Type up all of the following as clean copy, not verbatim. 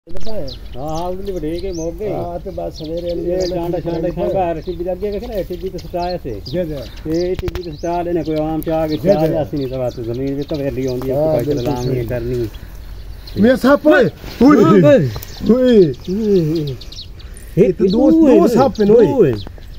हाँ उगली बढ़े के मोगे हाँ तो बात सवेरे ये चांडा चांडा खांगा टीवी लगे के ना टीवी तो सटाया से जे जे ये टीवी तो सटा लेने कोई आम चाह के चाह जासी नहीं सवा तो जमीन पे तो वेली होंदी है कोई सलाम नहीं करनी मैं साहब ओए ओए ये तो दो साहब पे ओए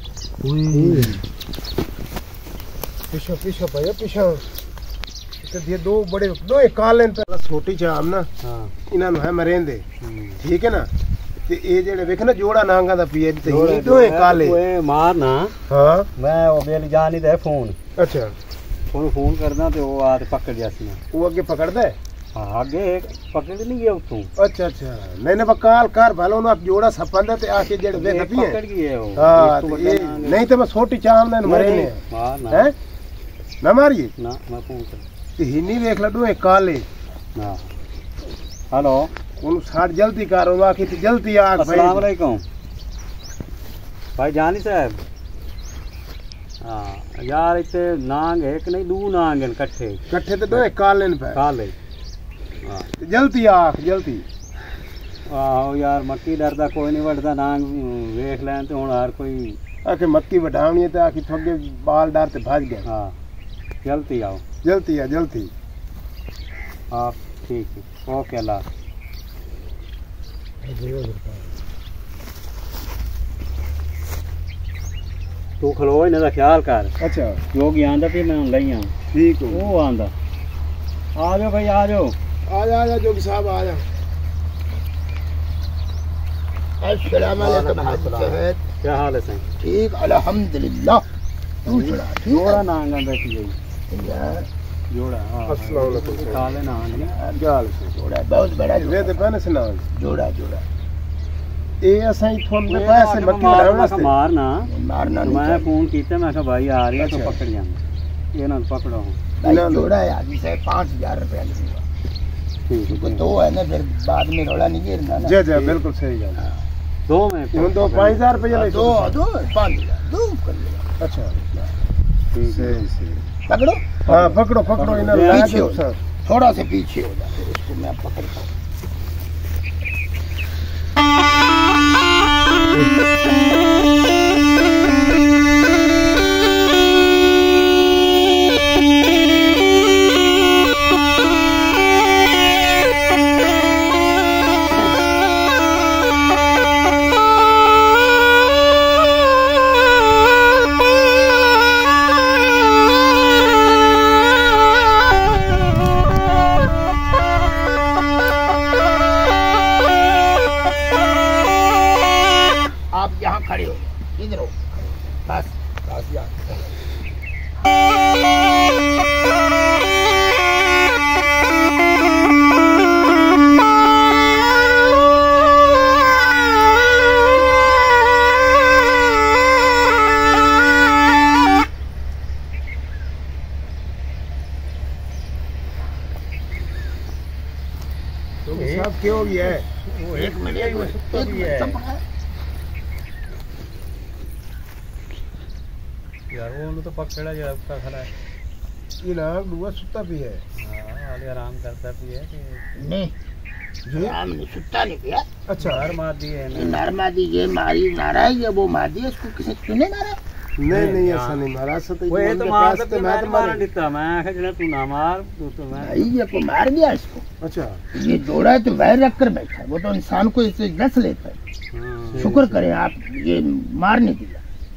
पीछे पीछे भाई पीछे ये दो बड़े दो एक काले पे छोटी चाम ना हां इना नु है मरेंदे ठीक है ना ते ए जेड़े वेख ना जोड़ा नांगा दा पिए ते ये दो एक काले ओए मार ना हां मैं ओ बेल जानी दे फोन अच्छा फोन करदा ते ओ आ ते पकड़ जासी ना वो आगे पकड़दा है हां आगे पकड़ नहीं गया उतों अच्छा अच्छा मैंने बकाल कर भालो ना जोड़ा सपंदा ते आके जेड़े वेख पिए पकड़ गए हो हां ये नहीं तो मैं छोटी चाम ना मरे ने मार ना हैं ना मारिए ना मैं फोन कर ते हिनी देख लडू है काले हां हेलो उन साठ जल्दी करो आके ते जल्दी आ भाई अस्सलाम वालेकुम भाई जानी साहब हां यार इते नांग एक नहीं दो नांग हैं इकट्ठे ते दो काले ने पे काले हां जल्दी आ जल्दी आओ यार मक्की डरदा कोई नहीं वड़दा नांग देख लैन ते हुन हर कोई आके मक्की वडावनी है ते आके थोगे बाल डार ते भाज गए हां जल्दी आओ जल्दी आ जल्दी आप ठीक है ओके अल्लाह तू खलो इन्हां दा ख्याल कर अच्छा योगी आंदा भी मैं लईया ठीक है वो आंदा आ जाओ भाई आ जाओ आ जा जोगी साहब आ जा अस्सलाम वालेकुम क्या हाल है सही ठीक अल्हम्दुलिल्लाह दूसरा जोड़ा नांगा बैठी गई जोड़ा हां अस्सलाम वालेकुम काले नांग क्या हाल है जोड़ा बहुत बड़ा वे ते पहले से ना जोड़ा ए असां इथों दे पैसे मक्की बनावना से मारना मैं फोन कीता मैं कहा भाई आ रही है तो पकड़ जाना ये ना पकड़ो ना जोड़ा है आदमी से 5000 रुपया लगेगा ठीक है तो है ना फिर बाद में रोला नहीं गिरना ना जी बिल्कुल सही है दो में दो 5000 रुपया ले दो 5000 दो कर ले अच्छा सही पकड़ो हाँ पकड़ो इन्हें थोड़ा से पीछे हो जा फिर इसको मैं पकड़ता हूँ खड़े हो इधर हो बस यार तो सब क्या हो गया है वो एक मिनट यार वो तो पकड़ा जा उसका खड़ा है ये ना दुआ सुता भी है हां वाले आराम करता भी है कि नहीं जी आराम नहीं सुता नहीं पिया अच्छा नर मार दी है ना नर मार दी ये मारी नारा है ये वो मार दी इसको किसी तूने मारा नहीं ऐसा नहीं मारा सो तो ये तो मार सकते मैं तो मार देता मैं आखे जरा तू ना मार तो मैं ये को मार दिया इसको अच्छा ये जोड़ा तो वैर रख कर बैठा वो तो इंसान को इससे डस लेता है शुक्र करें आप ये मार नहीं दिया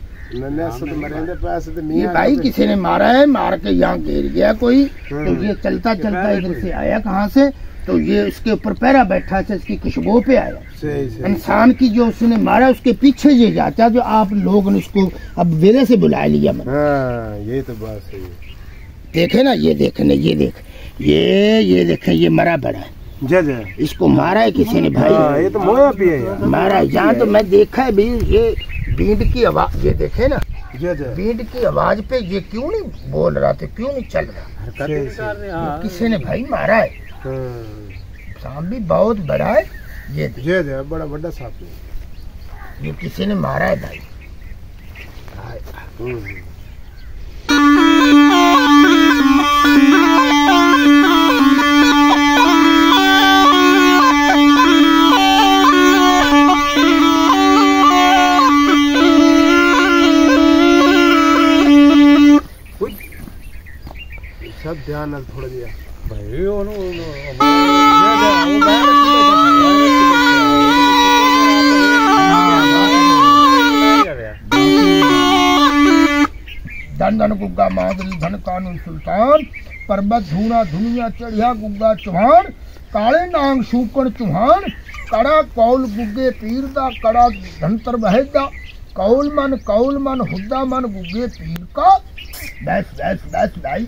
ये भाई किसी ने मारा है मार के यहाँ गिर गया कोई तो ये चलता इधर से आया कहाँ से तो ये उसके ऊपर पैरा बैठा से इसकी खुशबू पे आया इंसान की जो उसने मारा उसके पीछे ये जाता जो आप लोग ने उसको अब वेले से बुला लिया मैंने ये तो बात सही है देखे ना ये देखने ये देखे ये मरा बड़ा है इसको मारा है किसी ने भाई ये तो मोया भी है मारा यहाँ तो मैं देखा है भी ये बींड की आवाज ये देखे ना बींड की आवाज पे ये क्यों नहीं बोल रहा था क्यों नहीं चल रहा किसी ने भाई मारा है सांप भी बहुत बड़ा है ये बड़ा बड़ा सांप है ये किसी ने मारा है भाई ਨਾਲ ਥੋੜਾ ਜਿਹਾ ਭਾਈ ਉਹਨੂੰ धन धन गुग्गा मादरी धन कानून सुल्तान पर्वत धूना धुनिया चढ़िया गुग्गा चौहान काले नांग शूकण चौहान कड़ा कौल गुग्गे पीर दा कड़ा धनतर बहेदा कौल मन हुद्दा मन गुग्गे पीर का बस बस बस भाई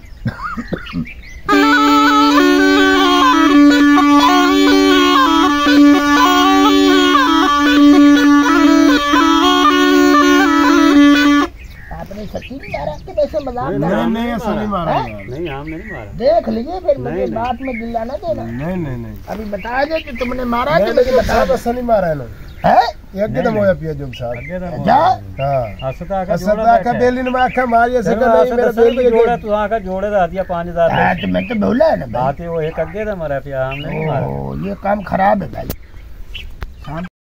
सच्ची नहीं मारा कि वैसे मजाक नहीं ऐसा नहीं मारा नहीं हमने नहीं मारा देख लीजिए फिर मुझे बात में गिल्ला ना देना नहीं अभी बता दे कि तुमने मारा कि नहीं बता ऐसा नहीं मारा है है एकदम होया पिया जोग साहब जा हां असदा का बेली ने आखा मारी ऐसे का नहीं मेरा बेली जोड़ा तू आका जोड़े दा दिया 5000 तो मैं तो बोला है ना बात वो एक अगे दा मरा पिया हमने नहीं मारा ओ ये काम खराब है भाई